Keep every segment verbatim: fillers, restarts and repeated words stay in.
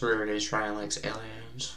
weird. He's trying like aliens.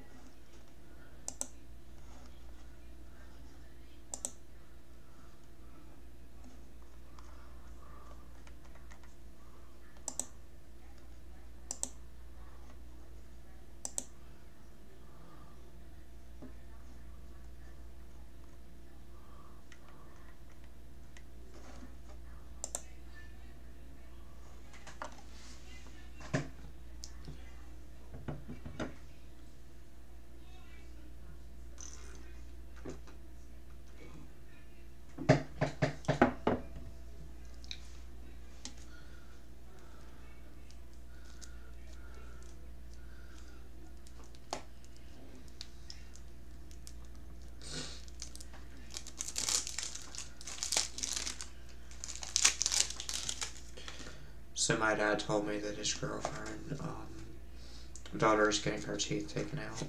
So my dad told me that his girlfriend, um, daughter is getting her teeth taken out.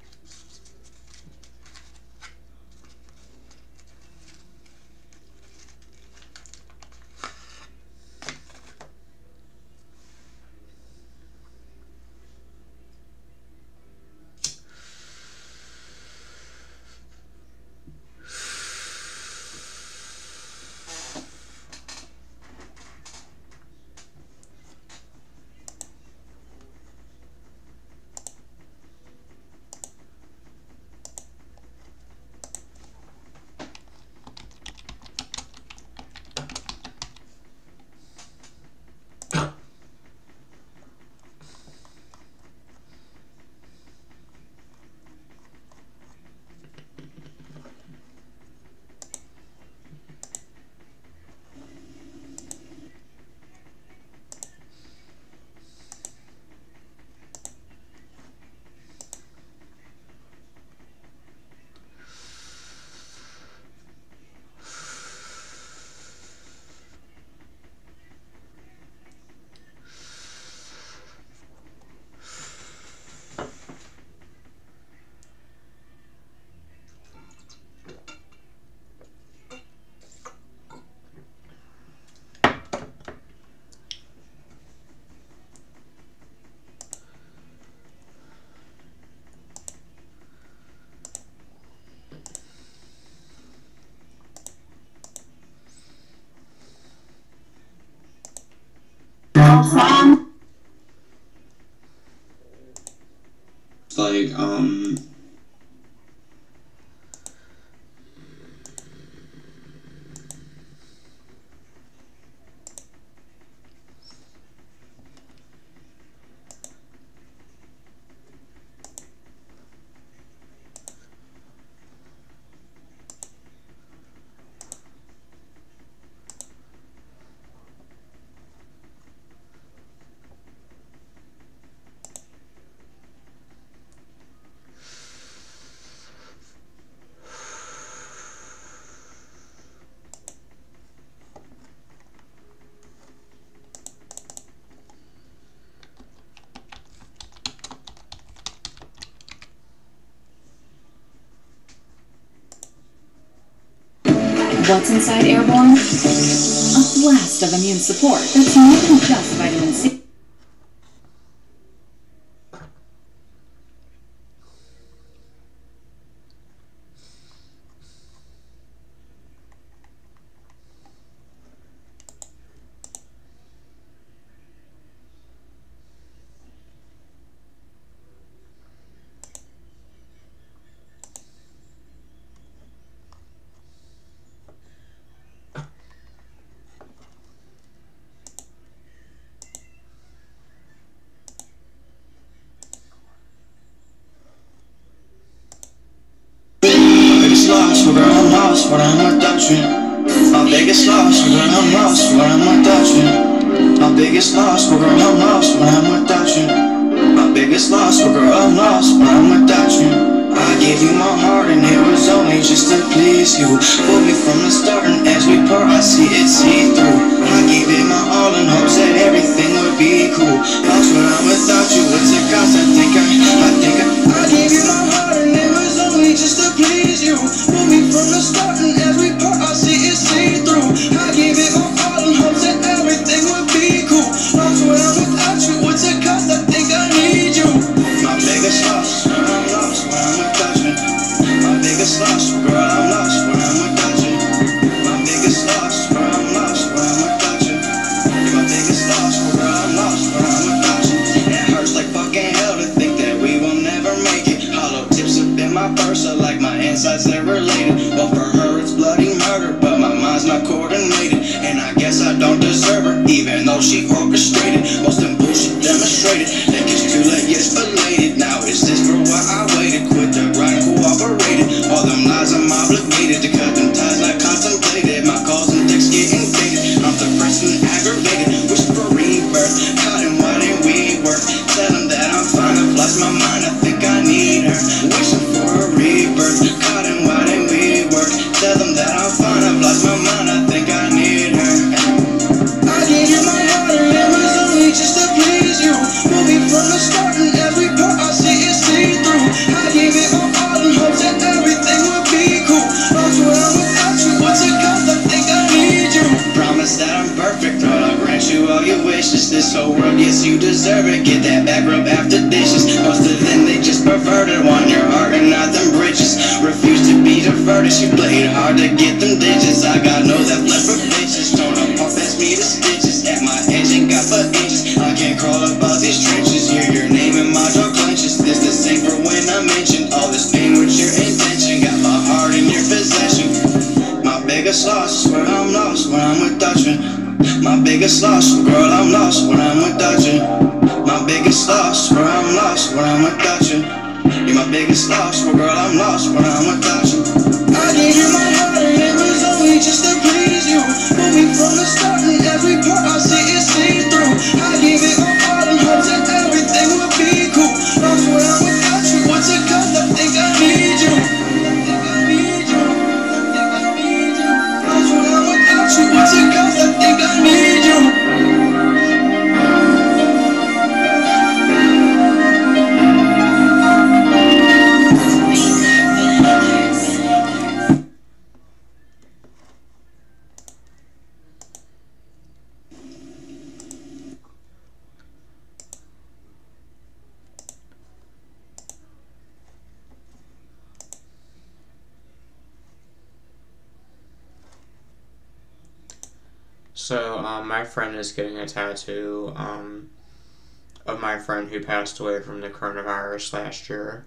Like, um... What's inside Airborne? A blast of immune support that's more than just vitamin C. But I'm lost, but I'm without you. My biggest loss, but I'm lost, but I'm without you. My biggest loss, but I'm lost, but I'm without you. My biggest loss, but I'm lost, but I'm without you. I gave you my heart and it was only just to please you. Put me from the start and as we part, I see it see through. I gave it my all in hopes that everything would be cool. Lost, but I'm without you. What's the cost? I think I, I think I, I gave you my heart and it was only just to please you. Put me from the start and as we part, I see it see through. I gave it my all in hopes that everything would be cool. Lost, but I'm without you. What's the cost? I think I need you. cut them ties not contemplated. My calls and texts getting faded. I'm depressed and aggravated. Wish for rebirth. Cotton, why didn't we work? Tell them that I'm fine. I've lost my mind. I think I need her. Wishing for a rebirth. Cotton, why didn't we work? Tell them that I'm fine. I've lost my mind. I think I need her. I gave you my heart and it was only just to please you. Moving from the start and every part I see is see through. I gave it my all in hopes that everything would be cool. Lost when I'm without you. What's it cost? I think I need you. Promise that I'm perfect, girl. I'll grant you all your wishes. This whole world, yes, you deserve it. Get that back rub after dishes. Most of them, they just perverted. Want your heart and not them bridges. Refuse to be diverted. She played hard to get them digits. I got no that left for bitches. Torn apart, pass me the stitches. At my edge, ain't got for inches. I can't crawl about these trenches. Hear your name in my jaw clenches. This the same for when I mentioned all this pain with your intention. Got my heart in your possession. My biggest loss is where I'm lost when I'm without you. My biggest loss, girl, I'm lost when I'm without you. My biggest loss, where I'm lost when I'm without you. You're my biggest loss, well, girl, I'm lost when I'm without you. I gave you my heart and it was only just to please you. Moving from the start and every part I see is see through. I gave it my all in hopes that everything would be cool. Lost when I'm without you. What's it cost? I think I need you. I think I need you. I think I need you. Lost when I'm without you. What's it cost? I think I need you. So, um, my friend is getting a tattoo, um, of my friend who passed away from the coronavirus last year.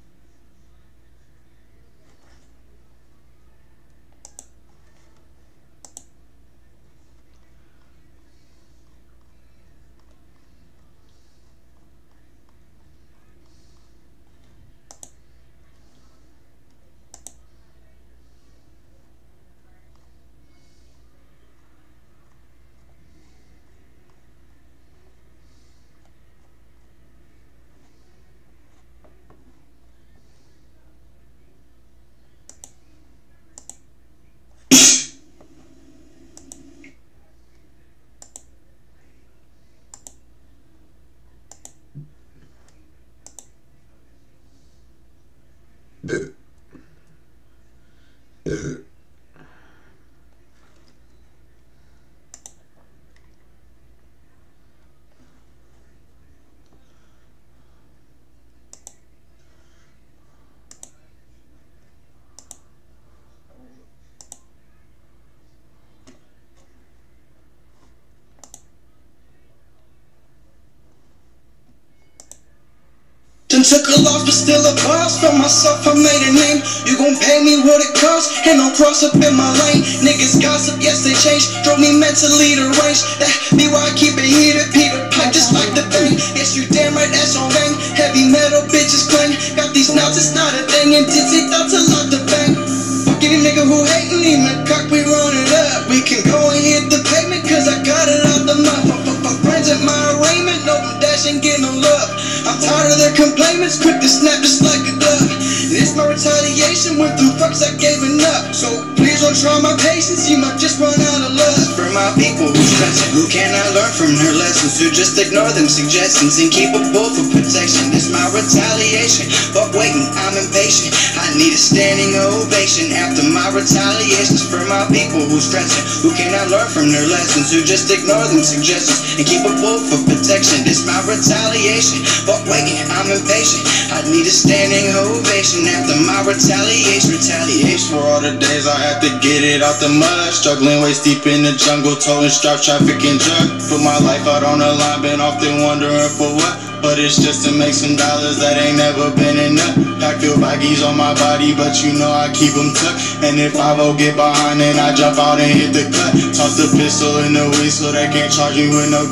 Done took a loss, but still a boss. For myself, I made a name. You gon' pay me what it costs. Ain't no cross up in my lane. Niggas gossip, yes they changed. Drove me mentally deranged. That be why I keep it heated. Peter pipe just like the thing. Yes, you damn right, that's on gang. Heavy metal bitches clang. Got these knots, it's not a thing. And Dizzy thoughts a lot to bang. Fuck any nigga who hatin', even cock, we run it up. We can go and hit the pavement, cause I got it out the mouth. Fuck friends at my arraignment, no I'm dashing, getting no love. I'm tired of their complaints, quick to snap just like a dove. This my retaliation, went through fucks I gave up. So please don't try my patience, you might just run out of love. For my people who stressing, who cannot learn from their lessons, who just ignore them suggestions and keep a bull for protection. This my retaliation, fuck waiting, I'm impatient. I need a standing ovation after my retaliations. For my people who stressing, who cannot learn from their lessons, who just ignore them suggestions and keep a bull for protection. This my retaliation, fuck waiting, I'm impatient. I need a standing ovation after my retaliation. Retaliation for all the days I had to get it out the mud. Struggling waist deep in the jungle, towing strap, traffic and drug. Put my life out on the line, been often wondering for what. But it's just to make some dollars that ain't never been enough. Pack feel baggies on my body, but you know I keep them tucked. And if I will get behind, then I jump out and hit the cut. Toss the pistol in the weed so they can't charge me with no gun.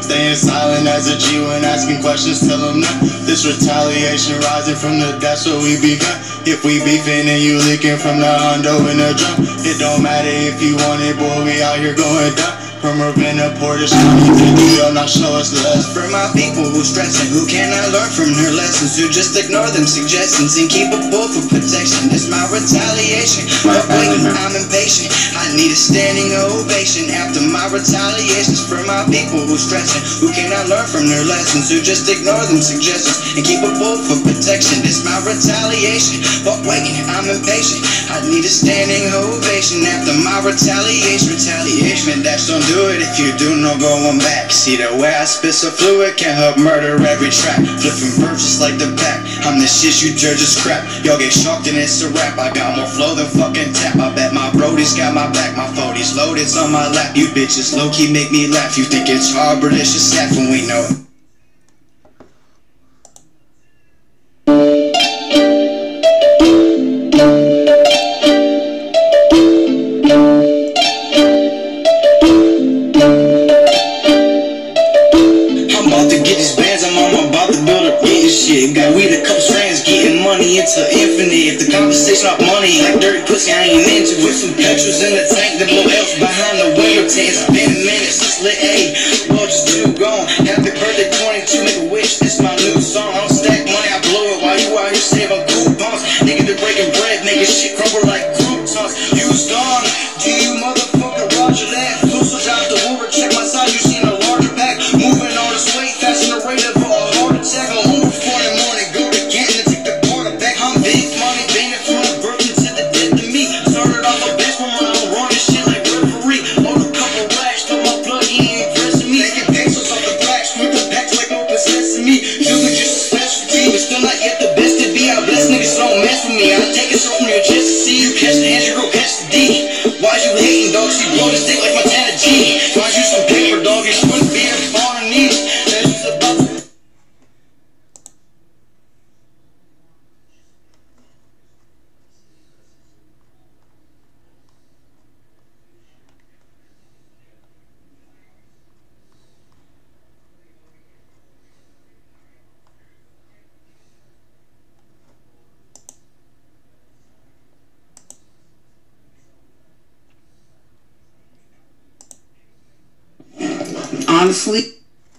staying silent as a G when asking questions, tell them no. This retaliation rising from the depths where we begun. If we beefing and you leaking from the hundo in the drum, it don't matter if you want it, boy, we out here going dumb. From Ravenna, Portage County to New York, now show us less. For my people who stressing, who cannot learn from their lessons, who just ignore them suggestions and keep a bull for protection. This my retaliation, but waiting, I'm impatient. I need a standing ovation after my retaliations. For my people who stressing, who cannot learn from their lessons, who just ignore them suggestions and keep a bull for protection. This my retaliation, but waiting, I'm impatient. I need a standing ovation after my retaliation. Retaliation, that's on do it if you do no going back. See the way I spit so fluid can help murder every track. Flipping verses like the back. I'm the shit you judge is crap. Y'all get shocked and it's a rap. I got more flow than fucking tap. I bet my brodies got my back. My forties loaded on my lap. You bitches low key make me laugh. You think it's hard but it's just sad when we know it. Got weed, a couple strands, getting money into infinite. If the conversation off money, like dirty pussy, I ain't into it. Some petrals in the tank, the blow else behind the window tint. It's been a minute since lit A. Well, just too gone. Happy birthday twenty-two, make a wish. This my new song. I don't stack money, I blow it while you out here saving coupons. Nigga, they're breaking bread, making shit crumble like croutons. You's gone. Do you motherfucker Roger that? Blue switch out the Uber, check my side, you seen a larger pack. Moving all this weight, fast in the rate of a heart attack. I'm home before the morning, go to Canton and take the quarterback. I'm big money, been it from the birth until the death of me. Started off a bitch from when I'm running shit like referee. Hold a couple racks, throw my plug, he ain't impressing me. Making pesos off the blacks, with the packs like no possessing me. You could just a specialty, but still not yet the best to be. I bless niggas don't mess with me. I take it so from your chest to see you catch the hands, you go catch the D. Why's you hating, dog? She blow this dick like Montana G. Why's you some paper, dog? You shouldn't be on her knees. That's just about to honestly.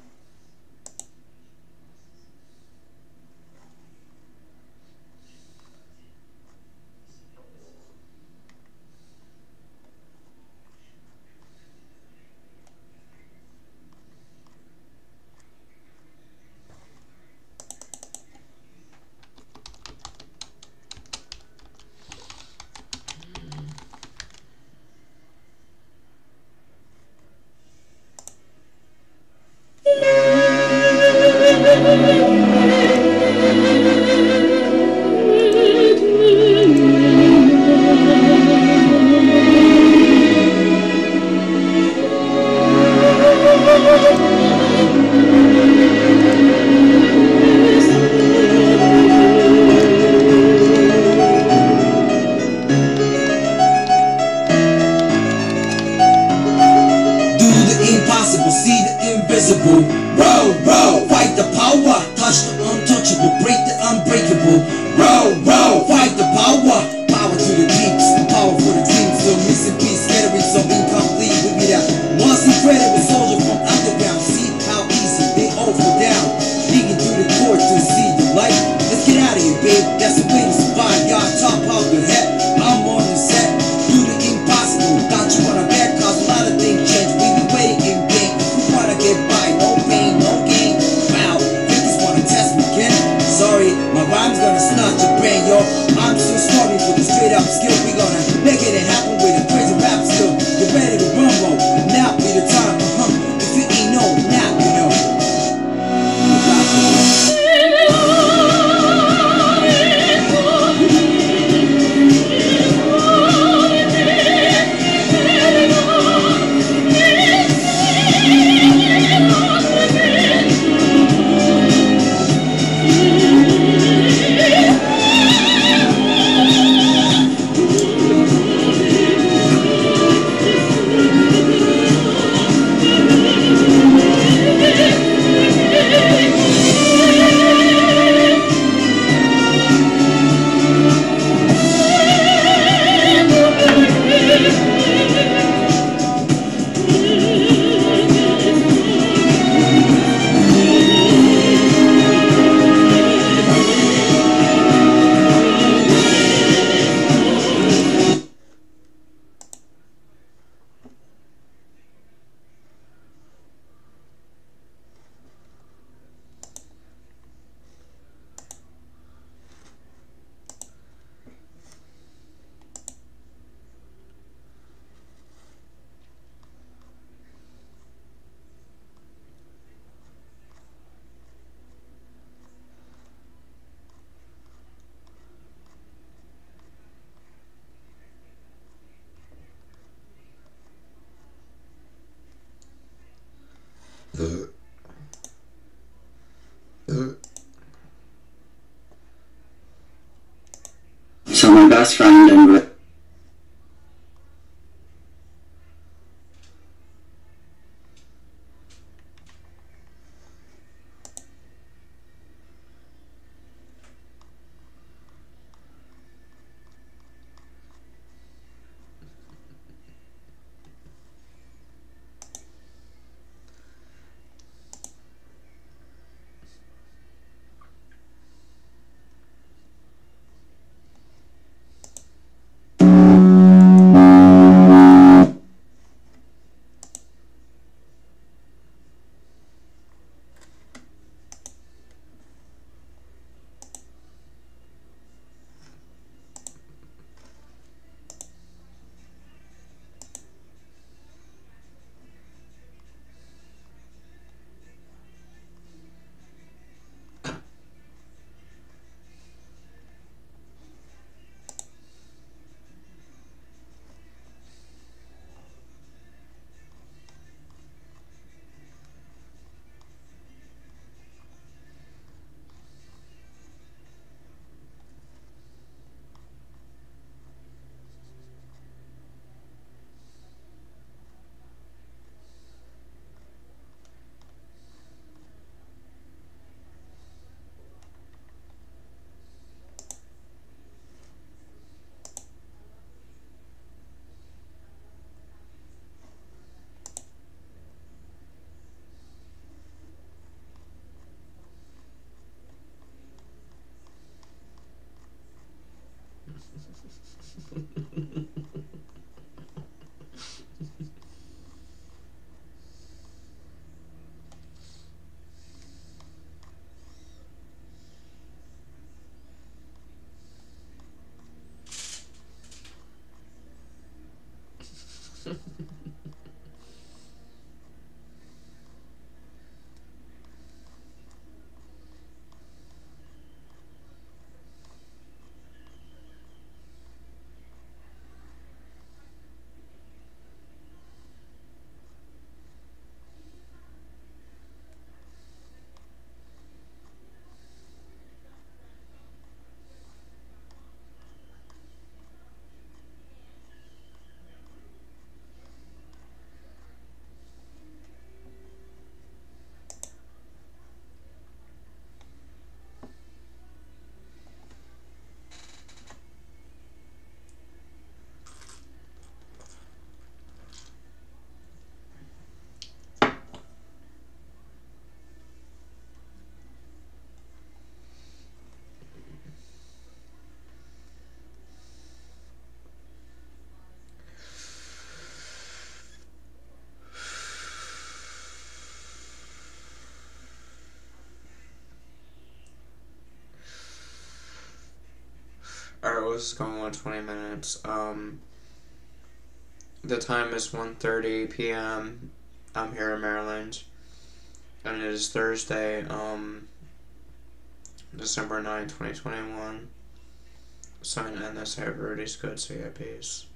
See the invisible, row, row, fight the power, touch the untouchable, break the unbreakable, row, row, fight the power, power to the kings, power for the team, still missing piece, scattering so incomplete, with me that once incredible soldier from underground, see how easy they all fall down, digging through the court to see the light, let's get out of here, babe, that's the way to survive, y'all top of your head, I'm on the set, do the impossible, thought you wanna back, cause a lot of things change, we be waiting in get by, no pain, no gain. Wow, niggas wanna test me again. Sorry, best friend and Alright, well, this is going on twenty minutes. Um, the time is one thirty p m I'm here in Maryland, and it is Thursday, um, December ninth, twenty twenty-one. So I'm gonna end this. Everybody's good, so yeah, peace.